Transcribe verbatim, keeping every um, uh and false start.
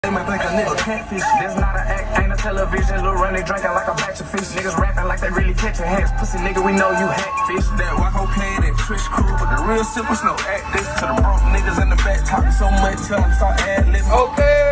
They might think a nigga catfish. This not an act, ain't a television. Lil' Ronnie drinking like a batch of fish. Niggas rapping like they really catching hands. Pussy nigga, we know you hackfish. That white okay, that Trish crew, but the real simple no act this. To the broke niggas in the back talking so much, tell them start ad-libbing. Okay.